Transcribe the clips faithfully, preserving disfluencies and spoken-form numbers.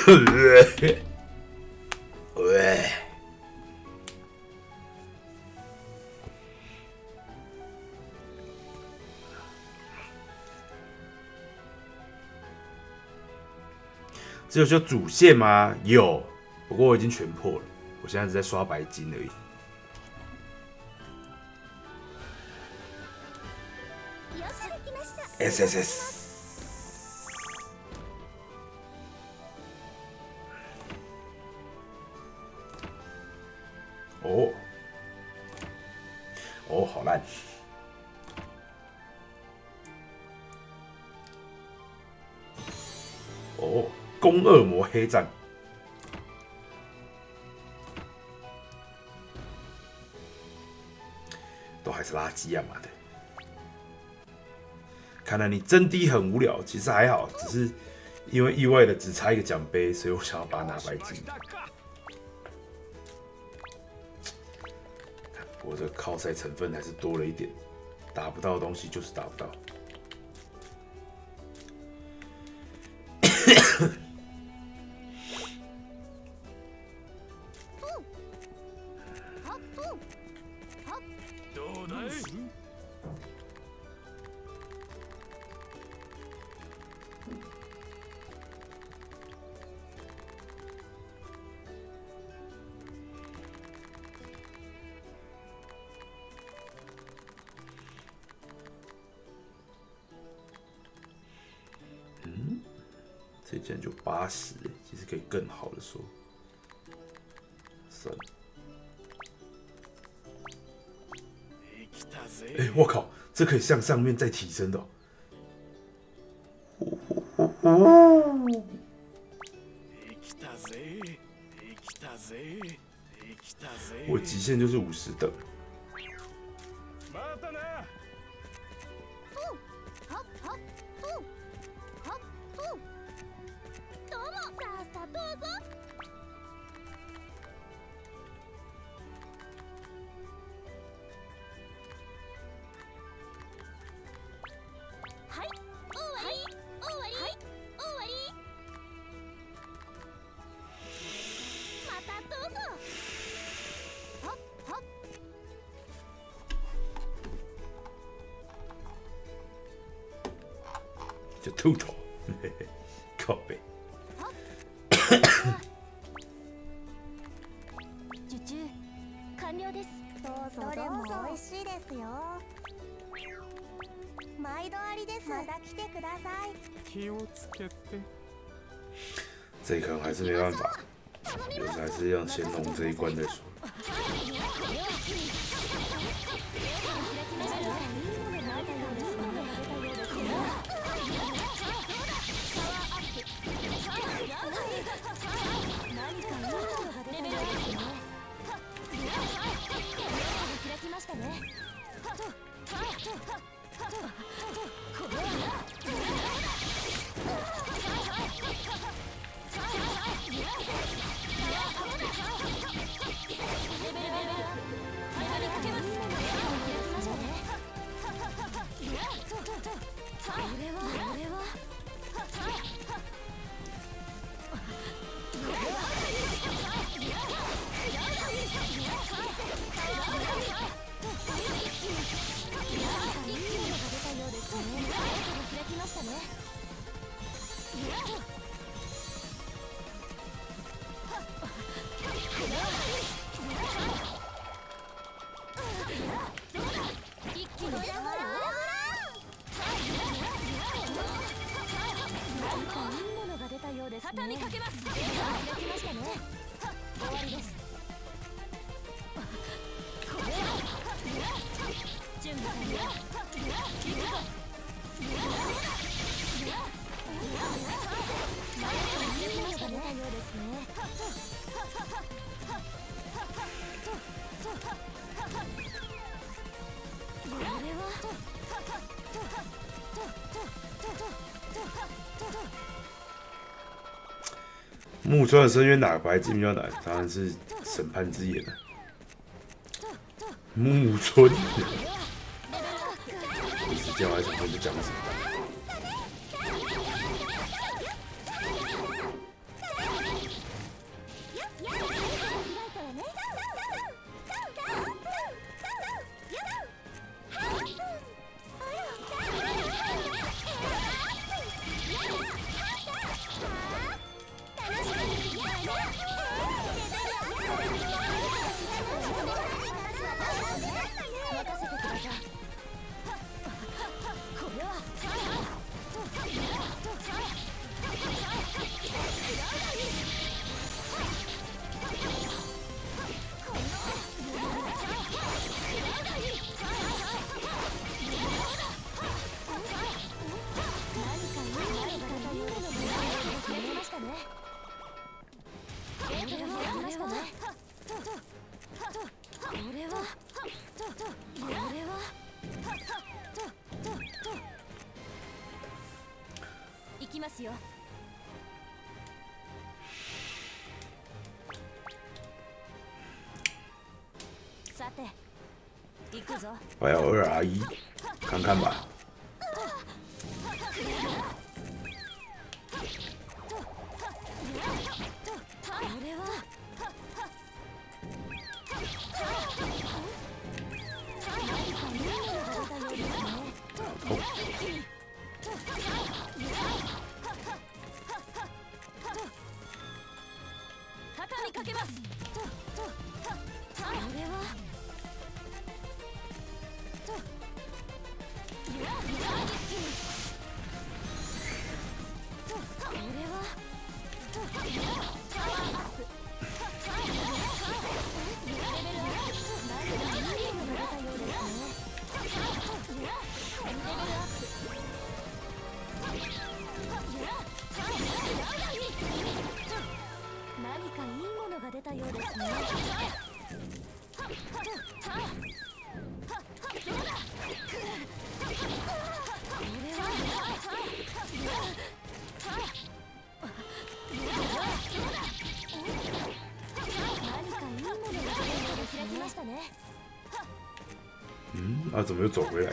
喂。这有需要主线吗？有，不过我已经全破了，我现在只在刷白金而已。S S S。哦，哦，好烂。哦。攻恶魔黑战，都还是垃圾啊妈的！看来你真低很无聊，其实还好，只是因为意外的只差一个奖杯，所以我想要把它拿白金。不过这个靠赛成分还是多了一点，打不到的东西就是打不到。这件就八十，其实可以更好的说。算了。哎、欸，我靠，这可以向上面再提升的、哦。我极限就是五十等。就秃头，靠背。 受注完了です。どうぞどうぞ。美味しいですよ。毎度ありです。また来てください。気をつけて。 这一坑还是没办法，留着还是要先弄这一关再说。 畳みかけます。開きましたね。終わりです。準備完了。行くぞ。何かいいものが出たようですね。これは。 木村的深渊哪个白金比较难？当然是审判之眼了。木村，我一时间我还想说你讲什么？ 行きますよ。さて行くぞ。 我要二 R 一，看看吧。 畳みかけます。これは何かいいものが出たようですね。 嗯，啊，怎么又走回来？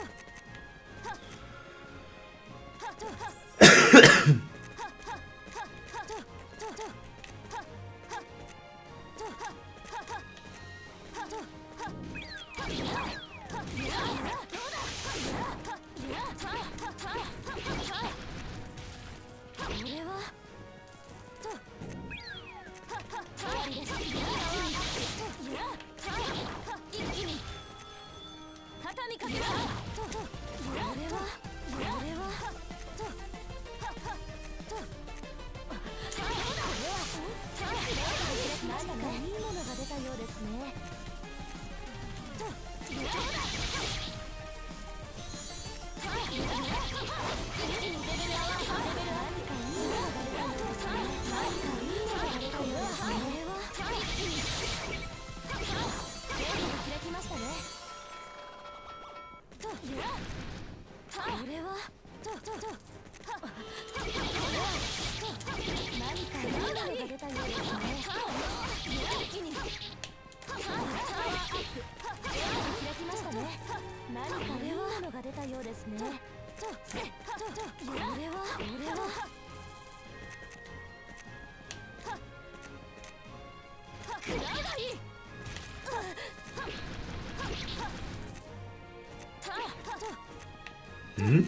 嗯？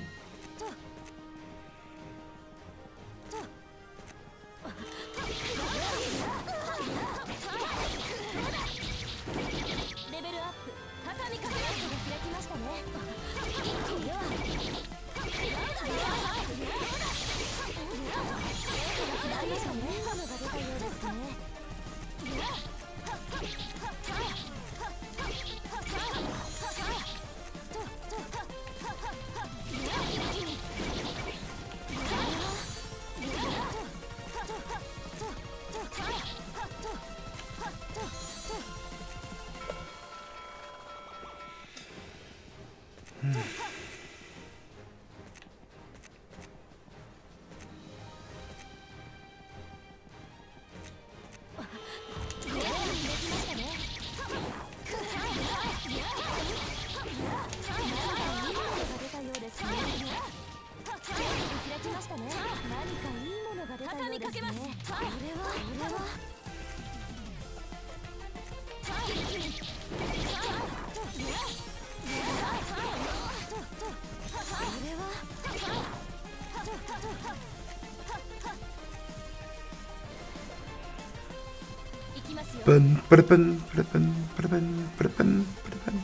奔奔奔奔奔奔奔奔奔。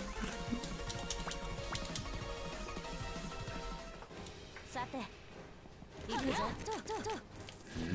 さて、行くぞ。うん。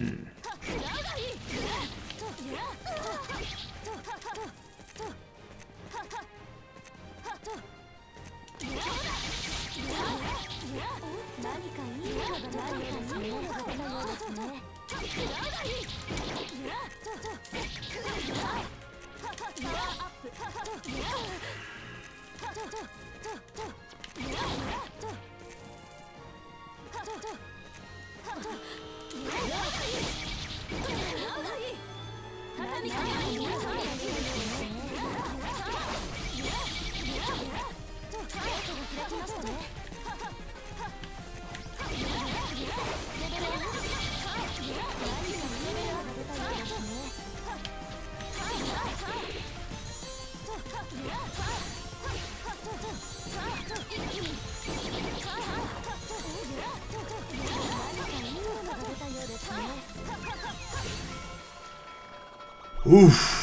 何かいいものが何かいいものが出たようですね。 うふ。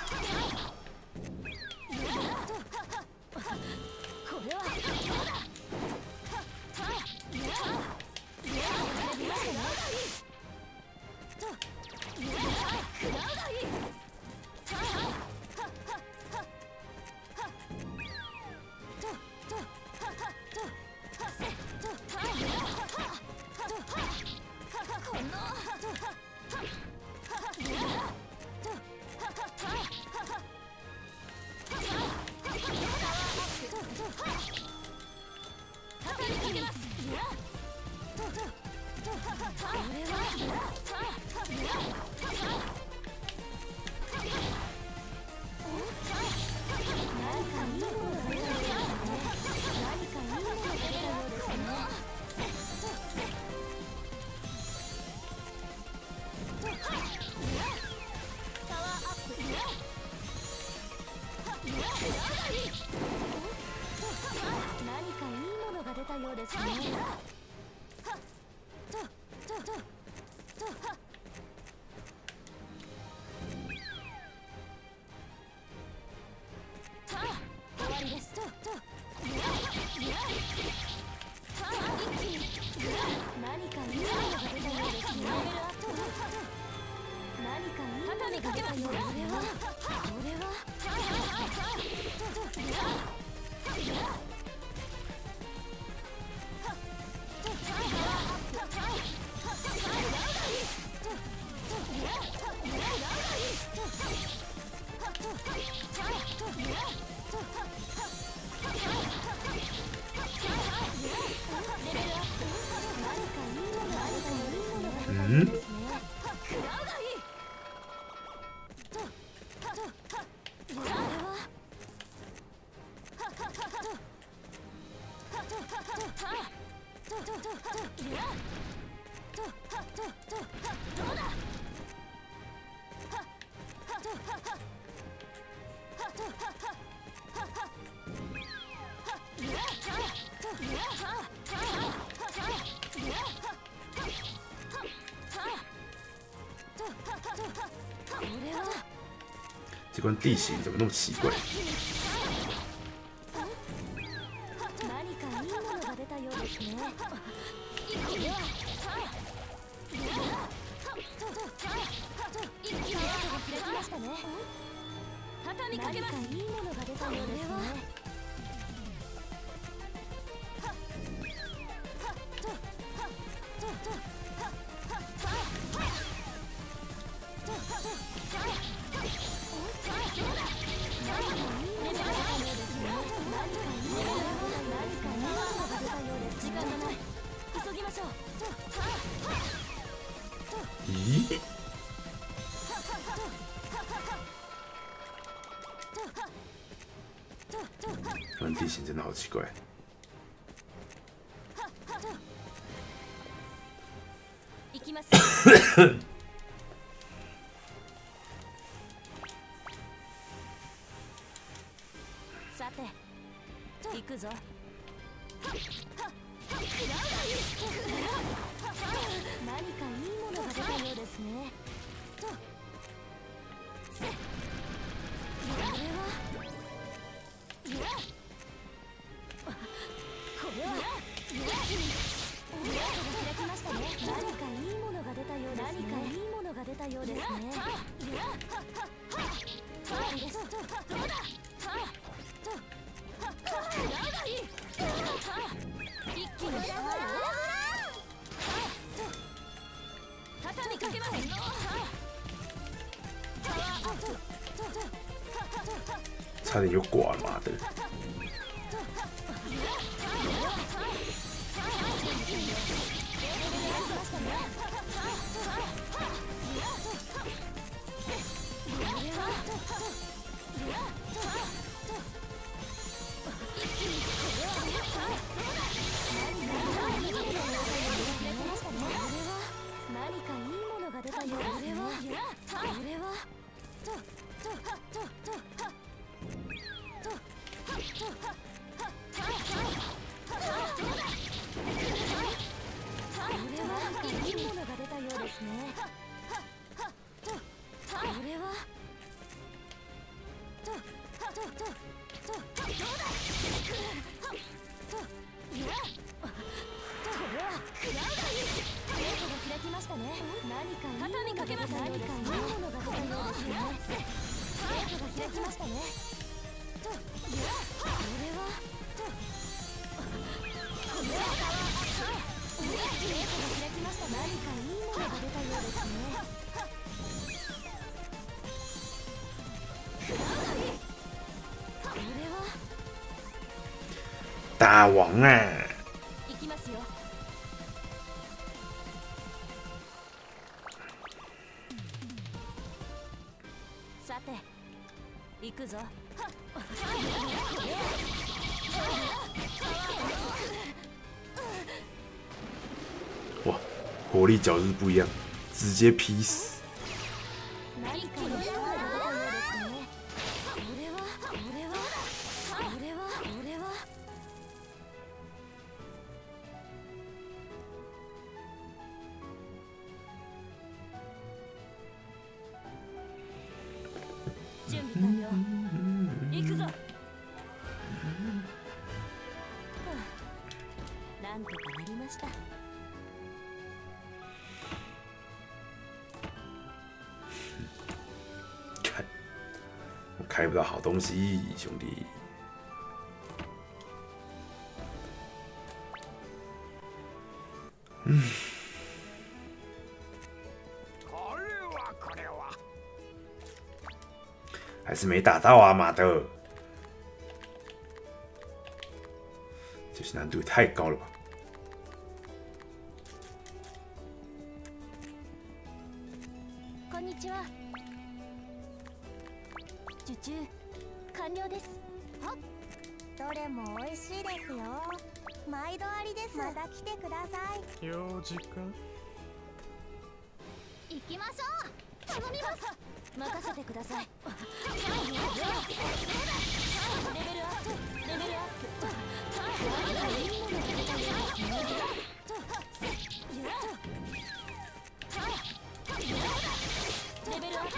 这关地形怎么那么奇怪？咦？这地形真的好奇怪。 さて、行くぞ。何かいいものが出たようですね。これはこれは開きましたね。何かいいものが出たようですね。何かいいものが出たようですね。いいです。どうだ。一気に畳みかけます。 差点就挂了，妈的！大王啊！ さて、行くぞ。 哇，火力角是不一样，直接劈死。 準備完了。行くぞ。なんとかなりました。 看，我开不到好东西，兄弟。嗯。还是没打到啊，妈的！这些难度也太高了吧！ こんにちは。受注完了です。は？どれも美味しいですよ。毎度ありです。また来てください。 用事か？ 行きましょう。頼みます。任せてください。レベルアップ、レベルアップ。レベルアップ。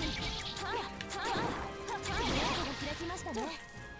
開きましたね。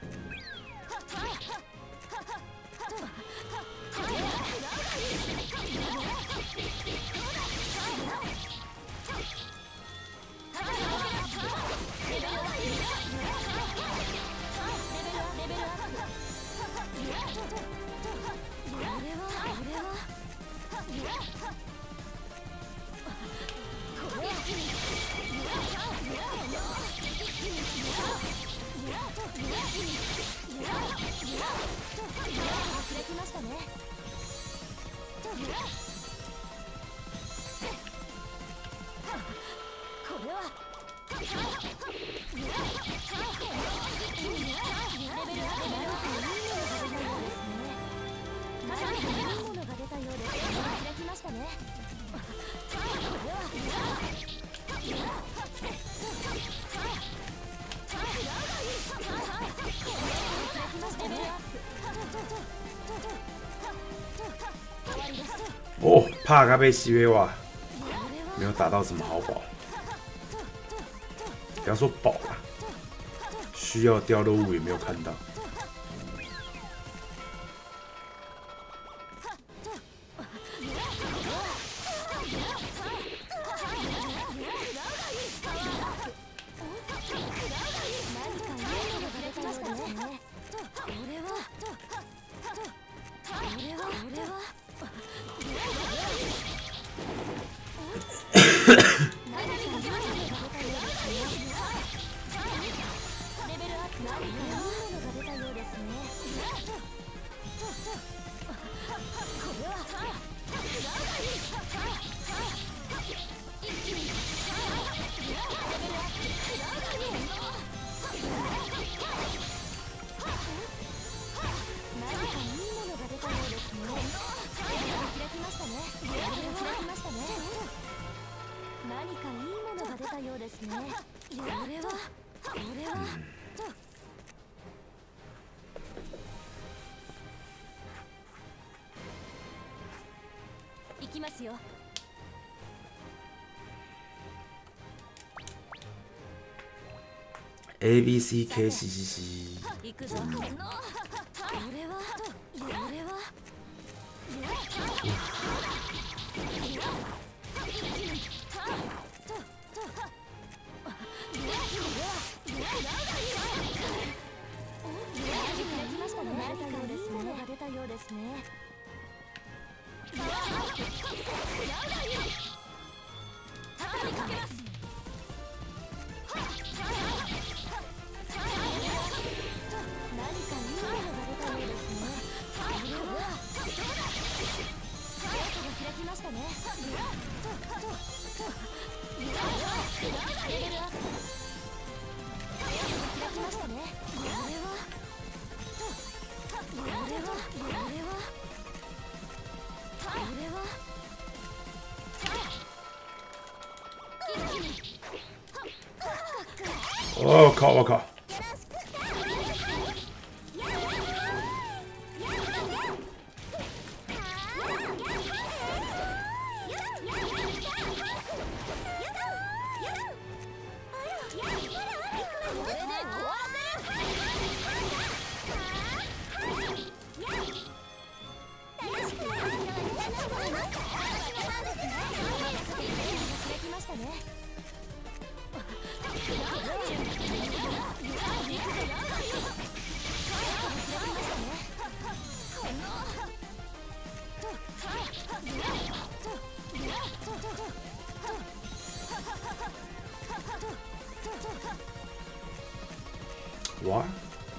哦，怕他被西贝瓦，没有打到什么好宝，不要说宝了，需要掉落物也没有看到。 行きますよ。 A B C K C C C。 行くぞ。これはこれは。出たようですね。畳みかけます。何かいいものが出たようですね。ゲートが開きましたね。レベルアップ。開きましたね。これはこれはこれはこれはおお、靠！我靠！What?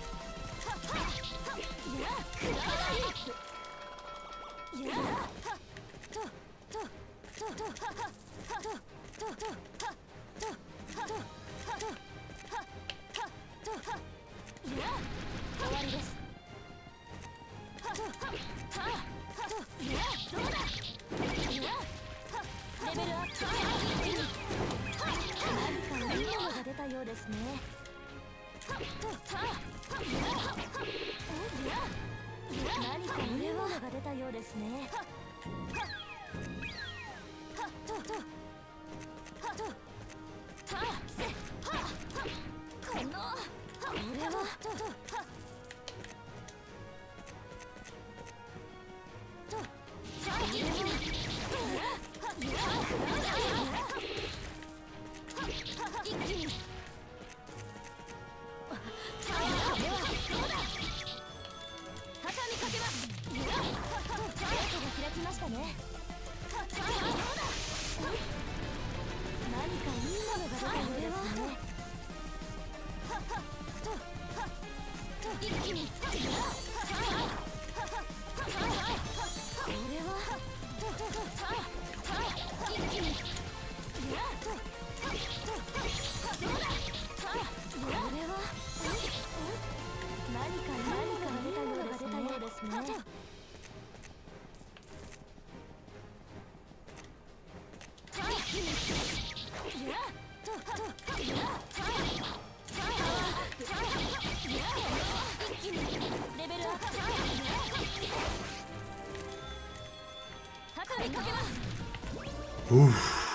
Oof.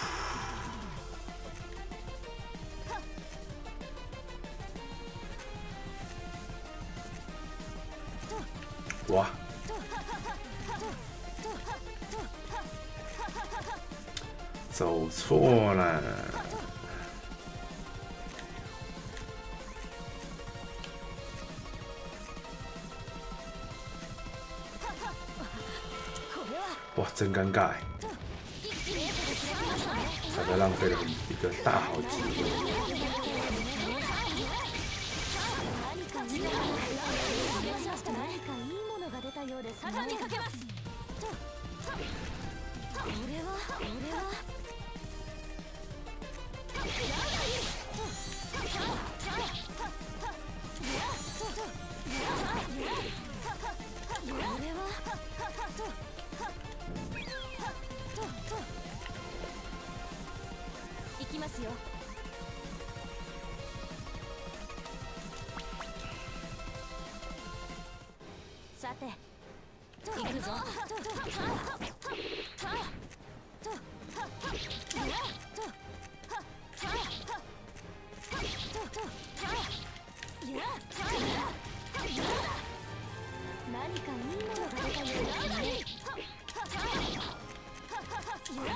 Wow. 走错了。哇，真尴尬哎！大概浪费了一个大好机会。 畳みかけます。これはこれは行きますよ。さて行くぞ。何かいいものが出たようですね。これは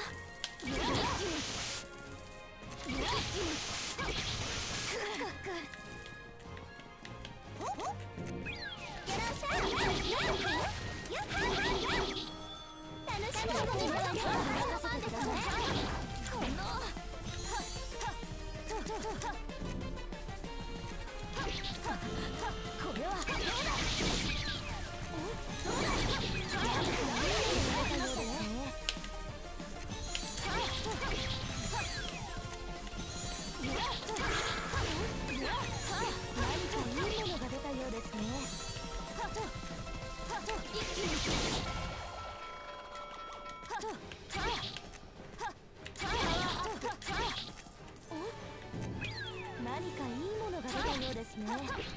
何かいいものが出たようですね。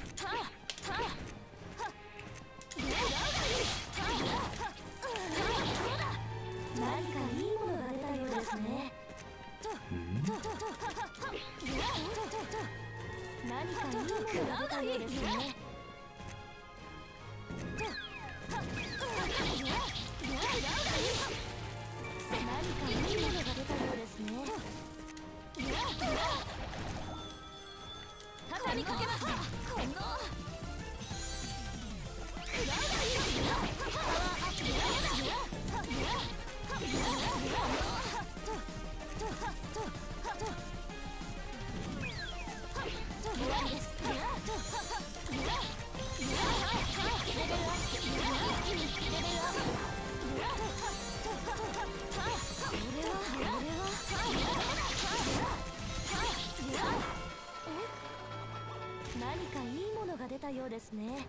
何かいいものが出たようですね。何かいいものが出たようですね。何かいいものが出たようですね。畳みかけます。この何かいいものが出たようですね。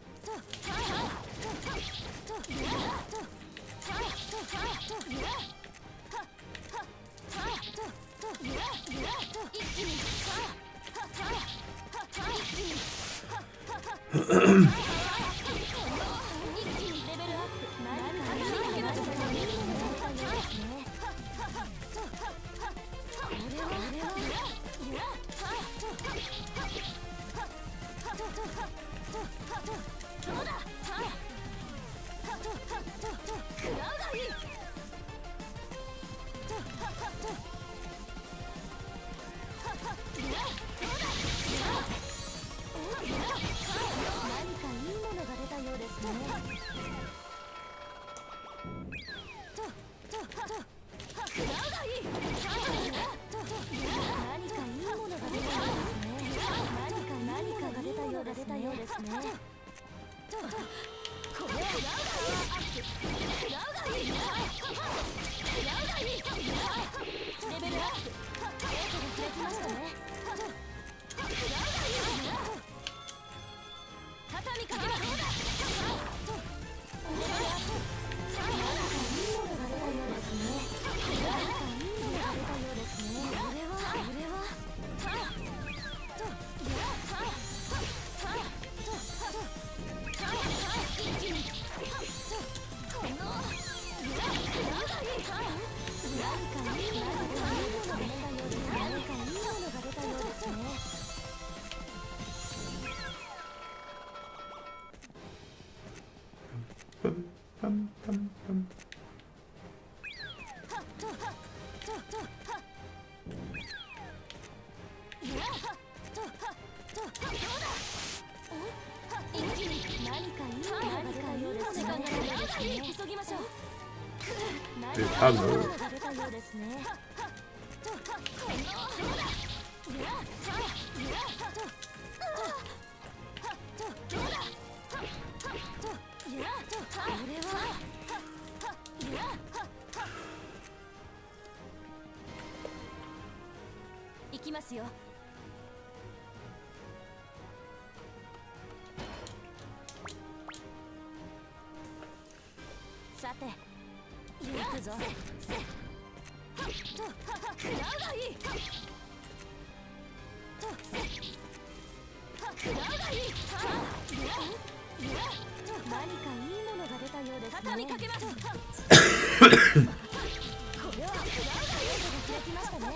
で、多分やよ。さて行くぞ。食らうがいい。食らうがいい。何かいいものが出たようですね。畳みかけます。これは食らうがいいとが開きましたね。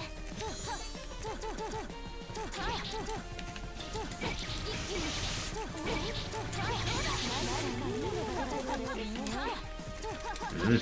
一気に何かいいのが出たようですね。 うん。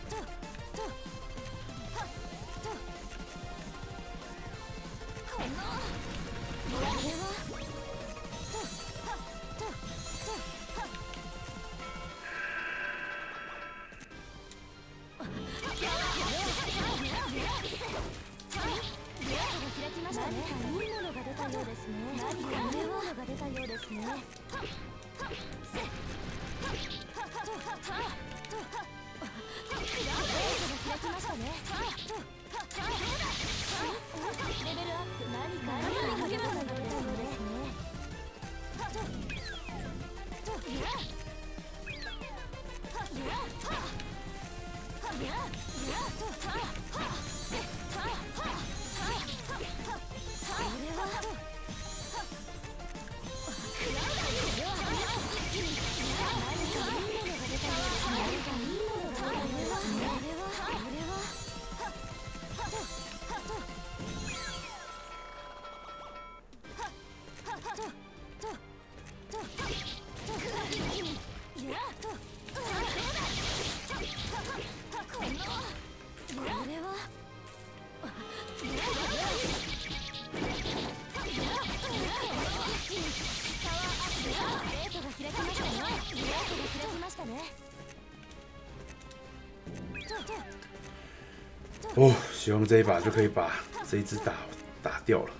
哦，使用这一把就可以把这一只打打掉了。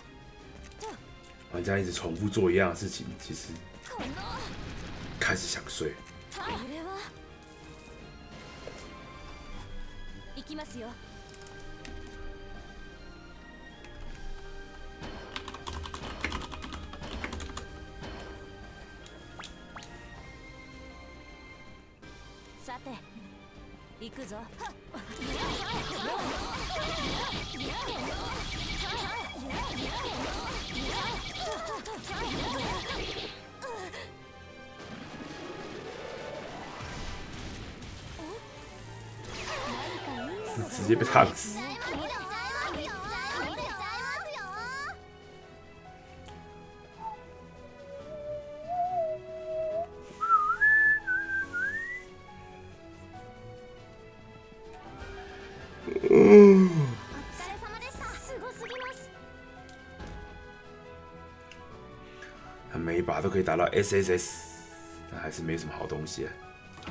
玩家一直重复做一样的事情，其实开始想睡。 行きますよ。さて行くぞ。 直接被烫死。他每一把都可以打到 S S S， 但还是没什么好东西啊。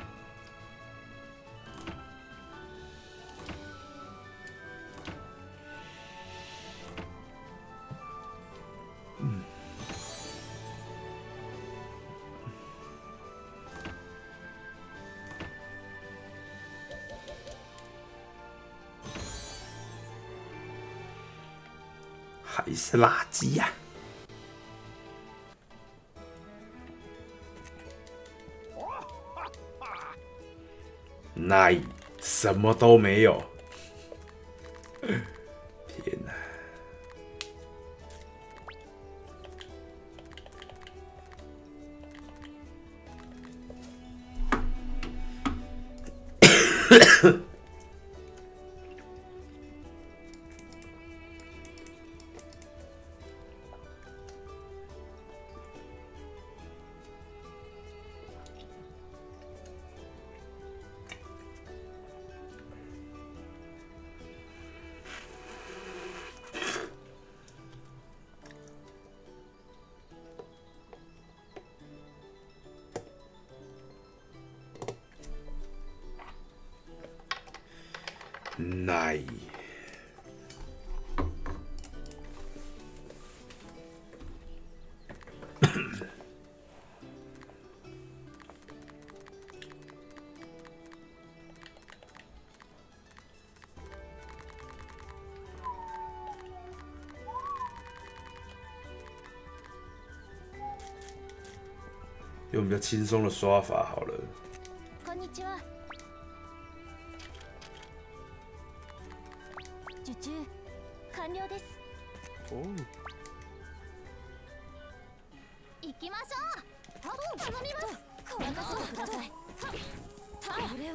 还是垃圾呀、啊！那什么都没有。天哪！ない。 用比较轻松的刷法好了。 こんにちは。受注完了です。 おう。 行きましょう。頼みます。任せてください。これは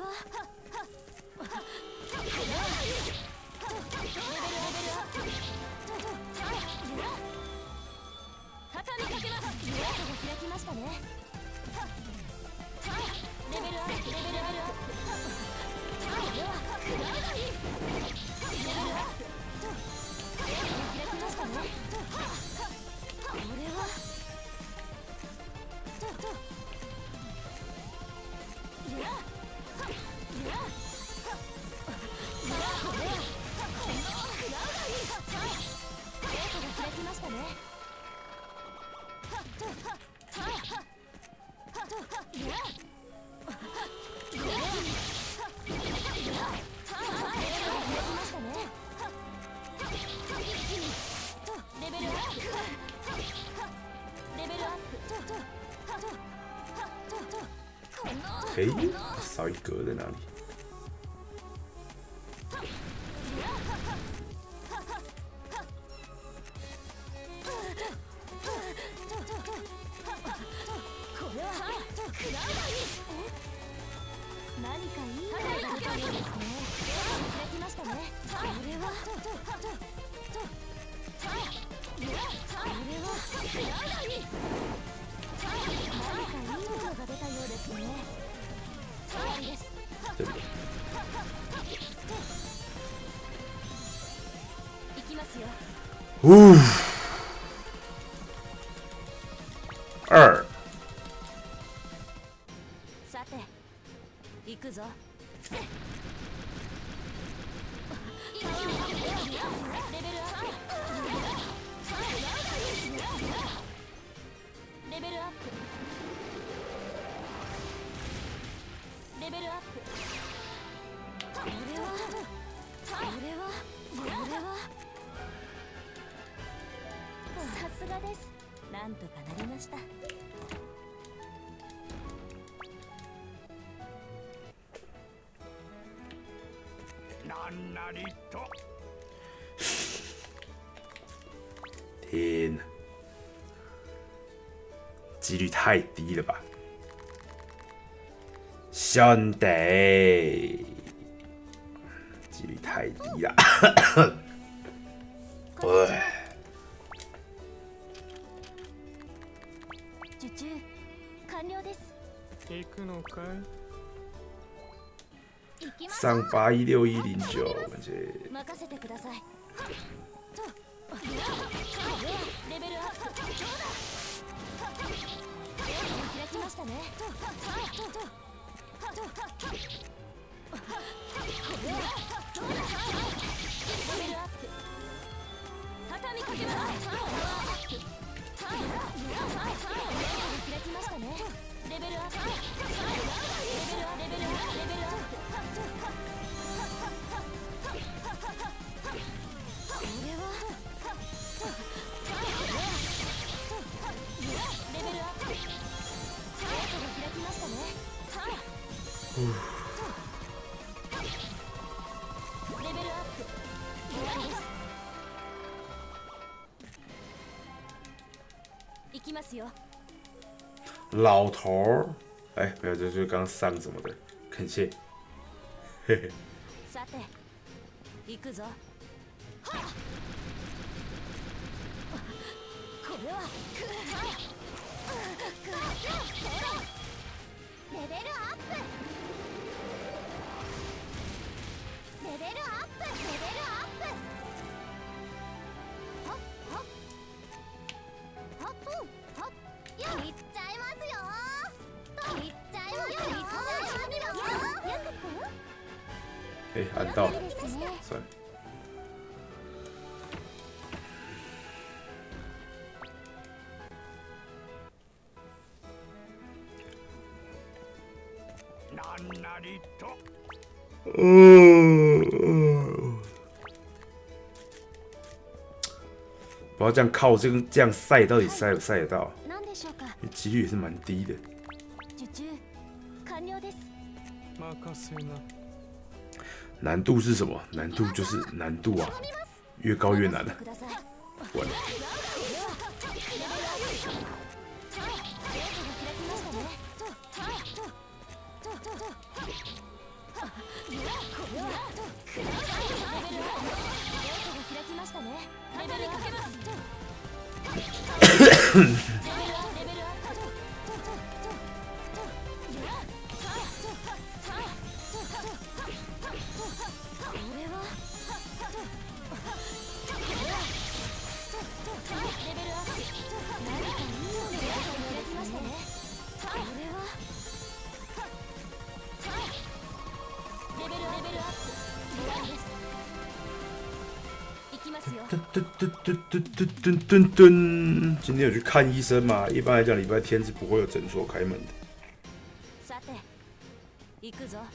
畳みかけます。ゲートが開きましたね。レベルアップ、レベルアップ。これはクラウドにレベルアップ。ゲートが開きましたね。これは诶，少一格在哪里？ 何かいいのが出たようですね。開きましたね。これはこれは何かいいのが出たようですね。終わりです。行きますよ。 呜，二。 さて、行くぞ。レベルアップ。レベルアップ。レベルアップ。これはこれはこれはさすがです。なんとかなりました。 なんなりと。 天哪，几率太低了吧，兄弟，几率太低了。哎， 受注完了です。 行くのかい？ 上八一六一零九，感觉任せてください。レベルアップ。開きましたね。レベルアップ。畳みかけます。開きましたね。レベルアップ。レベルアップ。レベルアップ。レベルアップ。これはレベルアップ。ゲートが開きましたね。レベルアップ。終わりです。行きますよ。 老头儿，哎，没有，这就是刚上什么的，感谢。嘿嘿。 さて、行くぞ。これはレベルアップ。レベルアップ。レベルアップ。レベルアップ。はっはっはっとはっ。いっちゃいますよ。いっちゃいますよ。よく哎，按到了，算了。 なんなりと。 嗯，不知道这样靠这个这样赛到底赛不赛得到？几率也是蛮低的。 注完了です。 任せな。 难度是什么？难度就是难度啊，越高越难啊！完了。噔噔噔噔噔噔噔噔噔！今天有去看医生吗？一般来讲，礼拜天是不会有诊所开门的。 さて、行くぞ。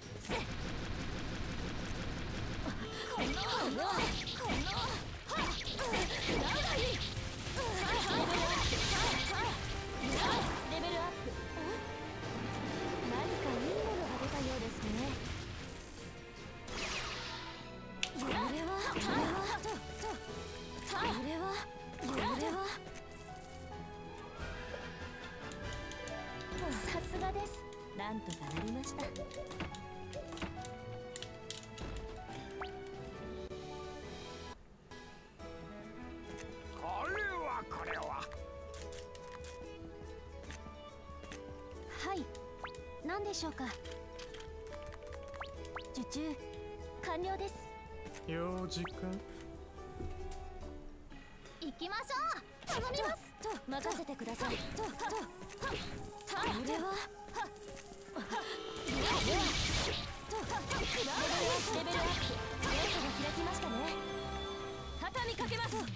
レベルアップ。何かいいものが出たようですね。これは、これは、これは、これは。さすがです。なんとかなりました。 これはこれは。 はい、何でしょうか。受注完了です。 用事か。 行きましょう。頼みます。任せてください。これはレベルアップ。ゲートが開きましたね。畳みかけます。レ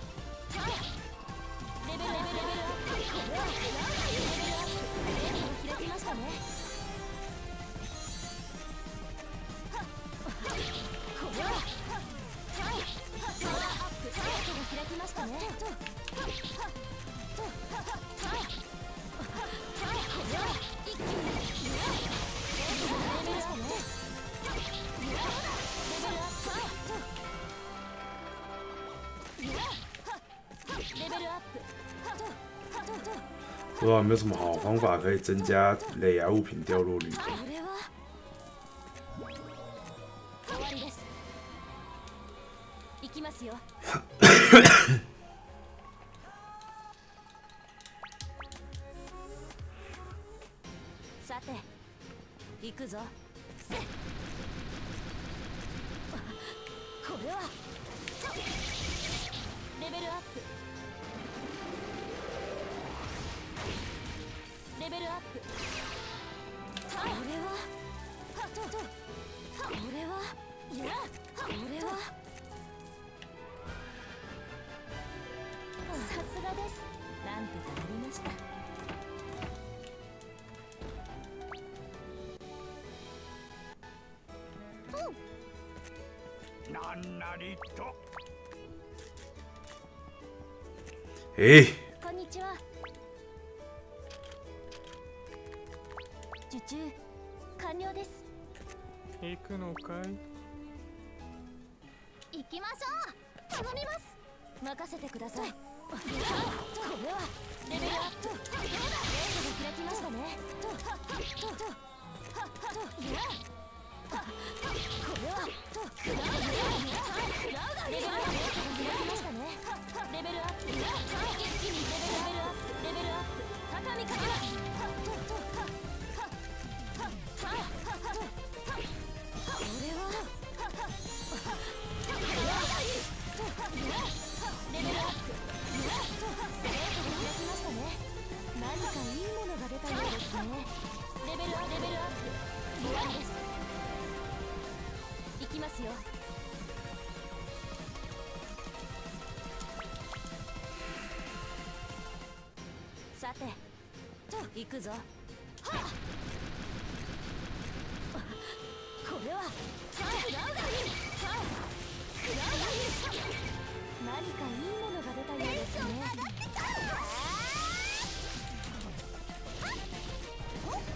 ベルレベルレベルアップ。レベルアップ。ゲートが開きましたね。これはパワーアップ。ゲートが開きましたね。 不知道有没有什么好方法可以增加累牙物品掉落率？ 行きますよ。さて、行くぞ。これはレベルアップ。レベルアップ。これはこれはこれはさすがです。なんとかなりました。 なんなりと。 えい。 こんにちは。受注完了です。 行くのかい。 行きましょう。頼みます。任せてください。これはレベルアップ。ゲートが開きましたね。これはレベルアップ。レベルアップ。開きましたね。レベルアップ。一気にレベルアップ。レベルアップ。畳みかけます。これはレベルアップ。ゲートが開きましたね。何かいいものが出たようですね。レベルアップ。レベルアップ。終わりです。行きますよ。さて、行くぞ。これは何かいいものが出たようですね。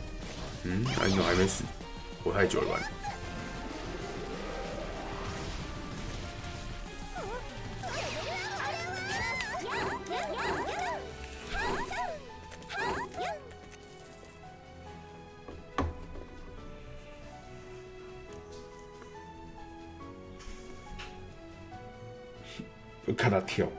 嗯，还没还没死，活太久了吧？我看他跳。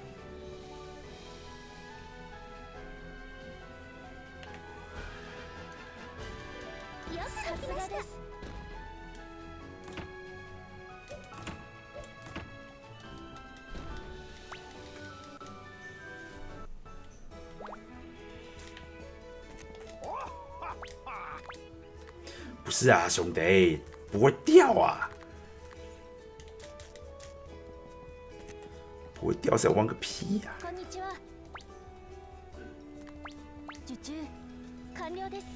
不是啊，兄弟，不会掉啊！不会掉是要玩个屁呀、啊！ こんにちは。受注完了です。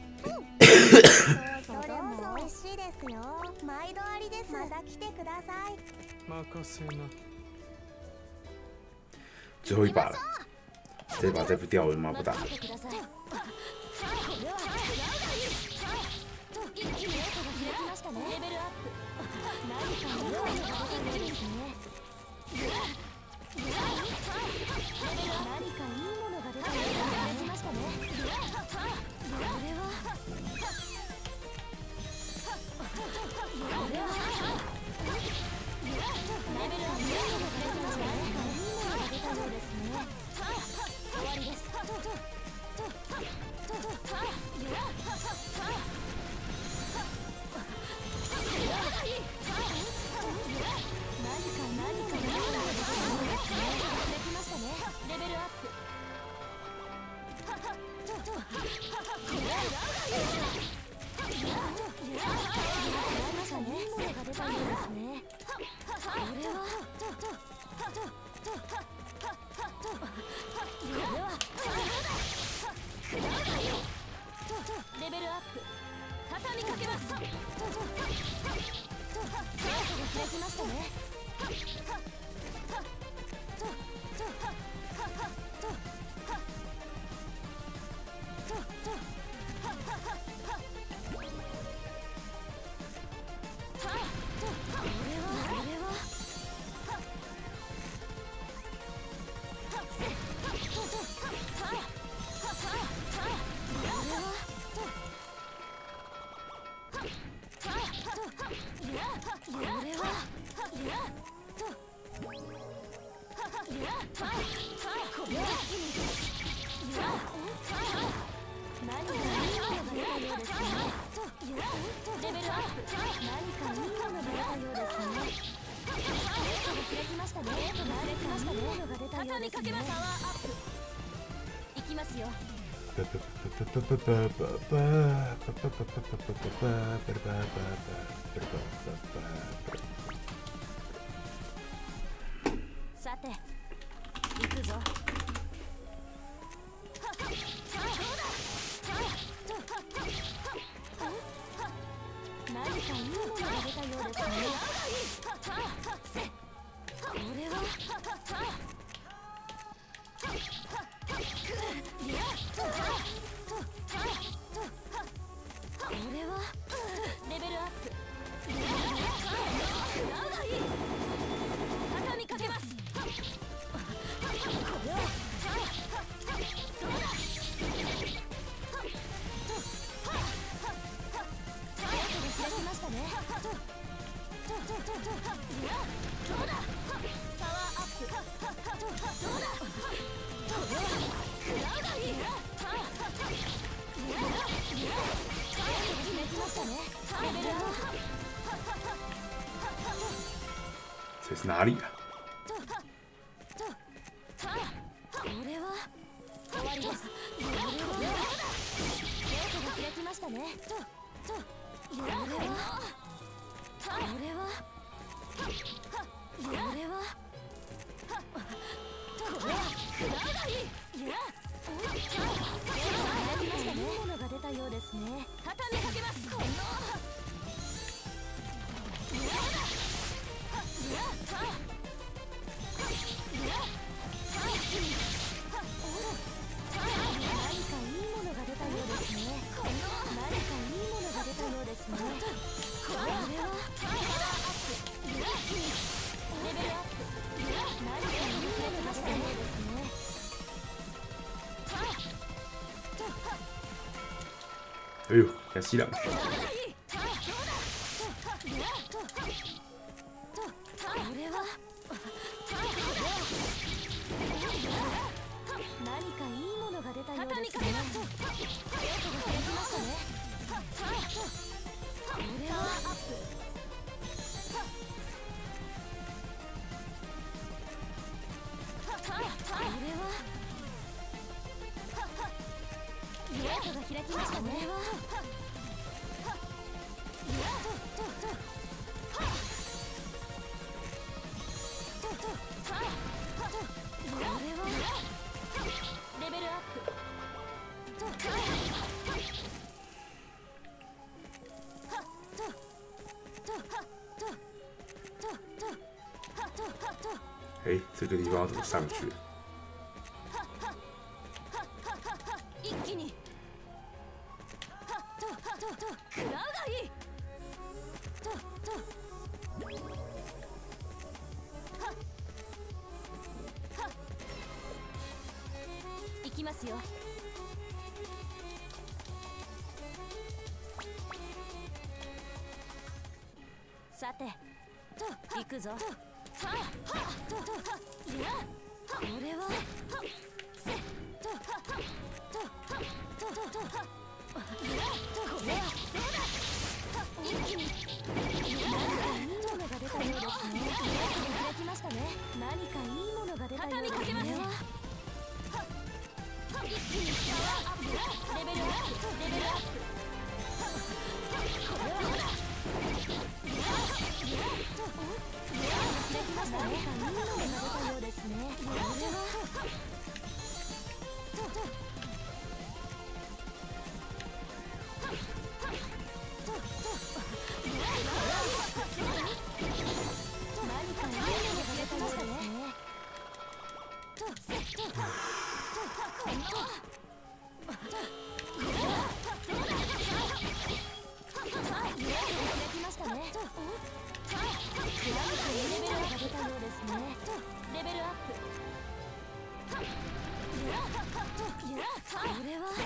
どれも美味しいですよ。毎度ありです。また来てください。 任せな。 最后一把了，这一把再不掉，我他妈不打了。レベルアップ畳みかけます。開きましたね。畳みかけます。パワーアップいきますよ。さて行くぞ。何かいいものが出たようですね。これはこれはレベルアップ。畳みかけます。これは開きましたね。どうだパワーアップ。どうだ这是哪里啊？ これは終わりです。ゲートが開きましたね。これはこれはこれはいいものが出たようですね。畳みかけます。この何かいいものが出たようですね。何か哎呦，や死人！ 何かいいものが出たようですね。これはアップ。これはゲートが開きましたね。これはレベルアップ。 哎，这个地方怎么上去？ 一気に。食らうがいい。行きますよ。さて、行くぞ。これは一気に何かいいものが出たようですね。開きましたね。何かいいものが出たようですね。一気にレベルアップ。レベルアップ。これは開きましたね。何かいいものが出たようですね。これは何かいいものが出たようですね。開きましたね。レベルが出たようですね。レベルアップ。これは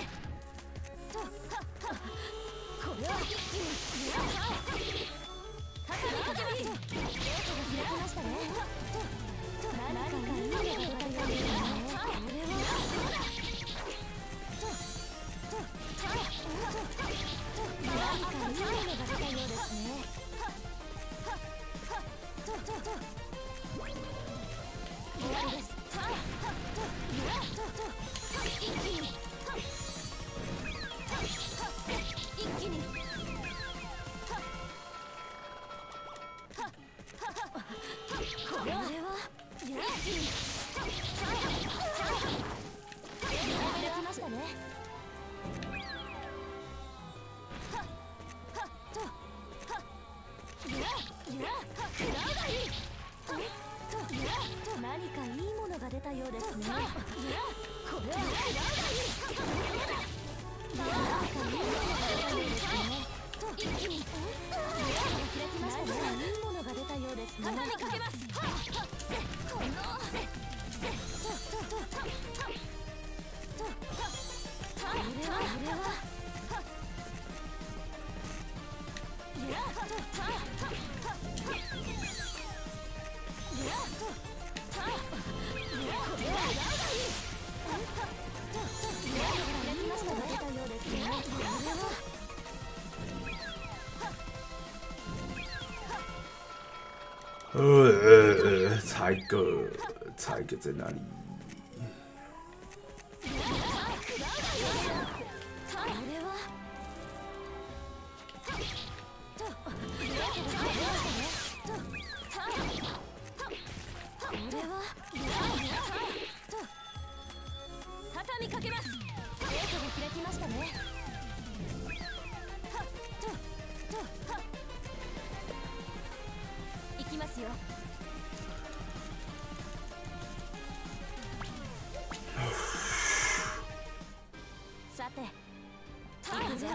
これは一気に高みかけます。ゲートが開きましたね。何かいいものが出たようですね。これは何かいいものが出たようですね。終わりです。一気に一気にこれは一気に開きましたね。何かいいものが出たようですね。これは何かいいものが出たようですね。一気に開きましたね。いいものが出たようですね。畳みかけます。このこれはこれは呃呃呃，猜个猜个在哪里？ 畳みかけます。ゲートが開きましたね。行きますよ。さて、行くぞ。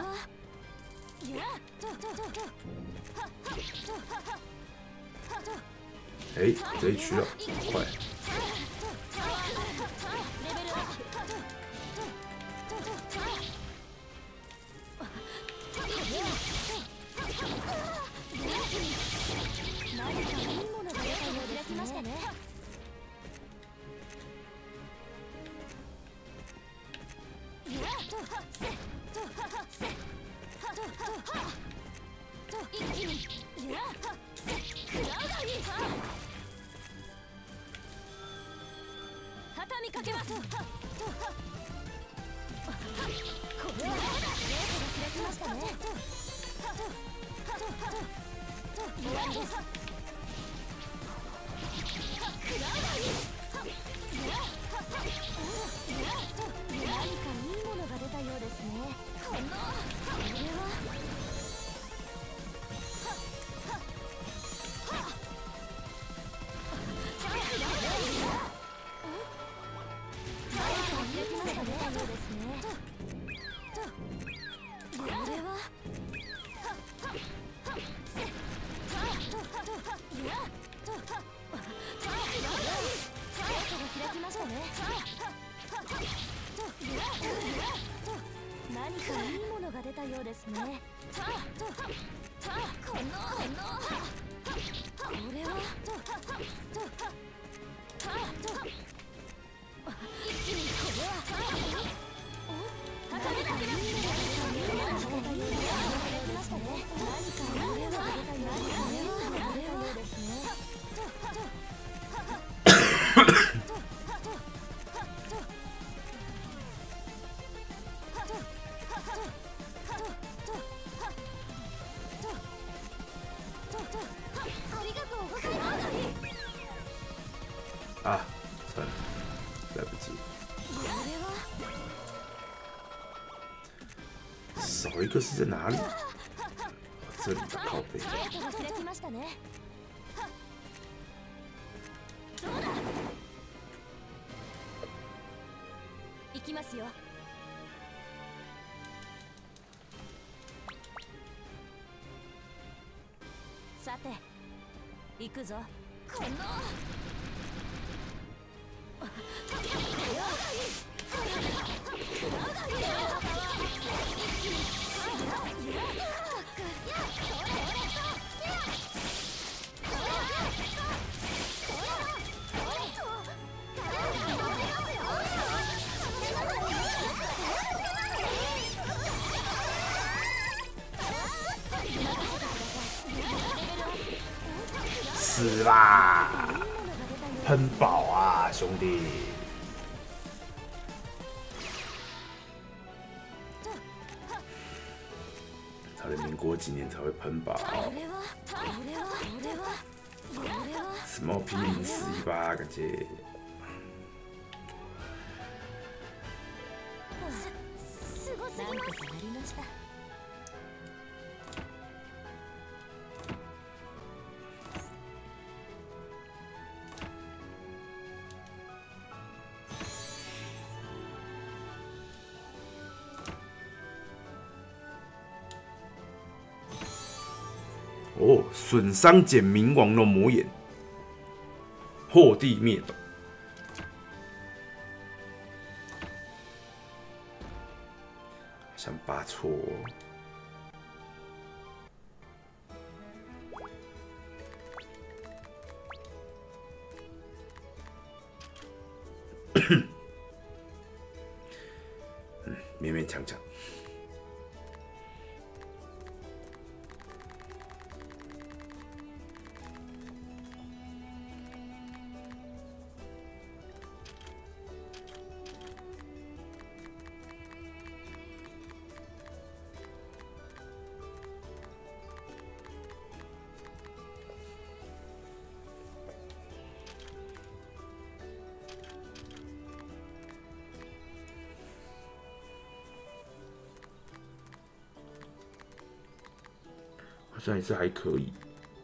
哎，这一区了，快！ レベルアップ。 一気にやくらがい畳みかけます。これはレートが開きましたね。終わりです。くらがい何かいいものが出たようですね。このこれは何かいいものが出たようですね。このこれは一気にこれは何かいいものが出たようですね。 啊，算了，来不及。少一个是在哪里？这里的靠背。 行きますよ。さて、行くぞ。この死啦！喷宝啊，兄弟！才能民国几年才会喷宝？什么拼命死一把，感觉。哦，损伤减冥王的魔眼，祸地灭斗。像八错、哦。嗯，勉勉强强。好像也是还可以。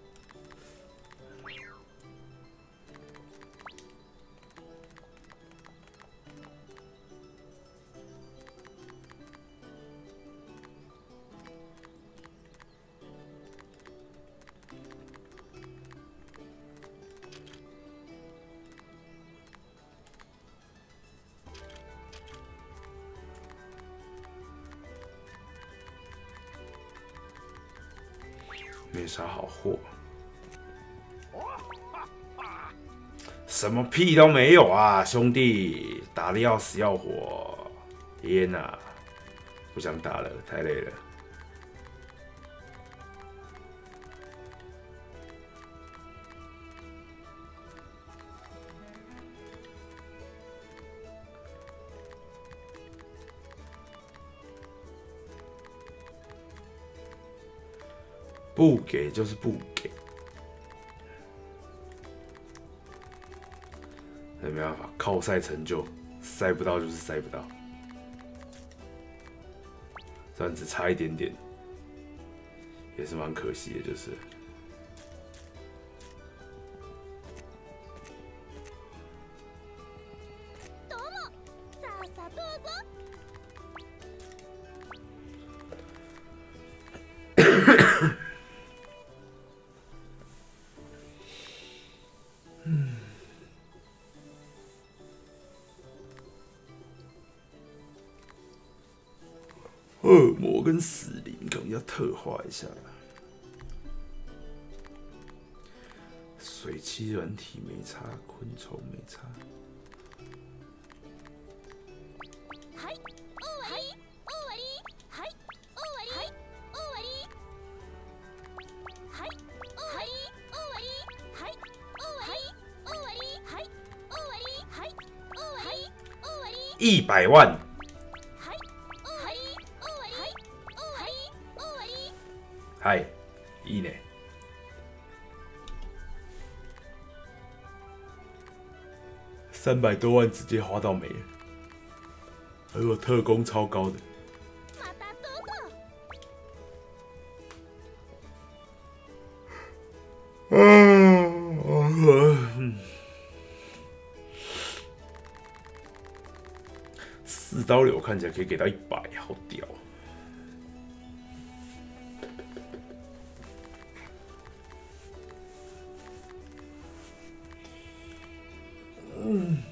没啥好货，什么屁都没有啊，兄弟，打得要死要活，天哪！ 不想打了，太累了。不给就是不给，那没办法，靠赛成就，赛不到就是赛不到。虽然只差一点点，也是蛮可惜的，就是。恶魔跟死灵可能要特化一下。水栖软体没差，昆虫没差。 はい、終わり、終わり、はい、終わり、はい、終わり、はい、終わり、終わり、はい、終わり、終わり、はい、終わり、はい、終わり、終わり。 一百万。嗨，いいね。三百多万直接花到没了，而我特工超高的。嗯，四刀流看起来可以给到一百，好屌。嗯，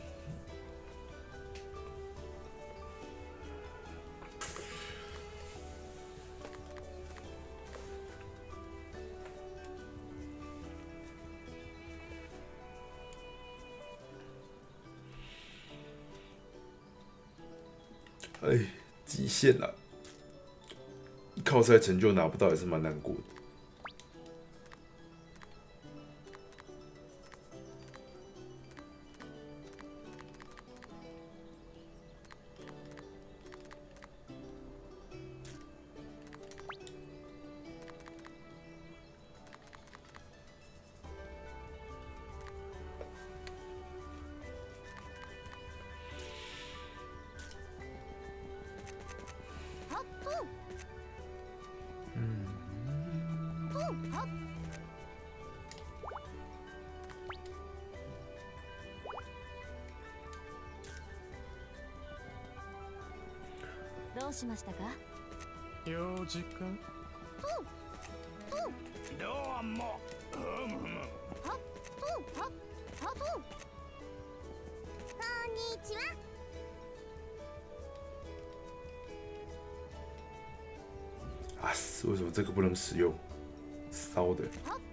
哎，极限了，靠赛成就拿不到也是蛮难过的。 どうしましたか？ 用事か？どうも。ふむふむ。 はっ、はっ、はっ。こんにちは。 啊，为什么这个不能使用？烧的。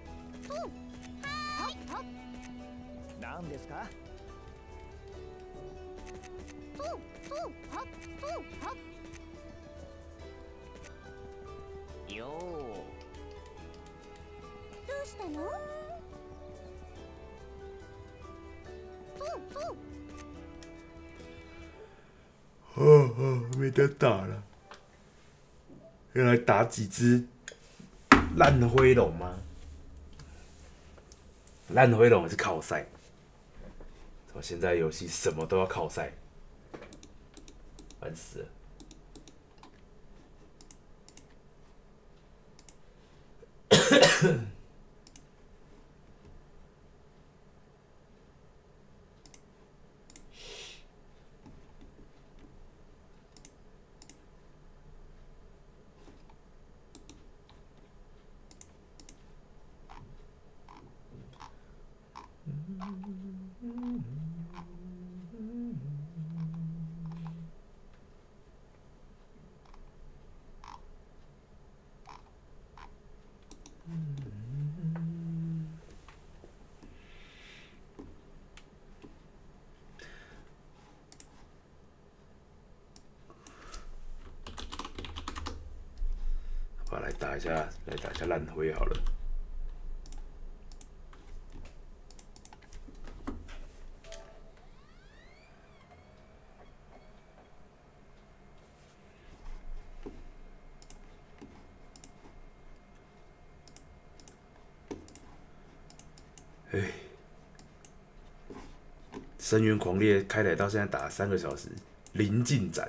何ですか？よー。 どうしたの？ 哦哦，没得打了。原来打几只烂灰龙吗？烂灰龙也是靠赛。我现在游戏什么都要靠赛，烦死了。 好，来打一下，来打一下烂灰好了。哎，深渊狂猎开台到现在打了三个小时，零进展。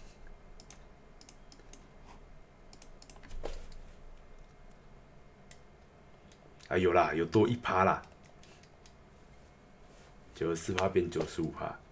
啊，有啦，有多一趴啦，九十四趴变九十五趴。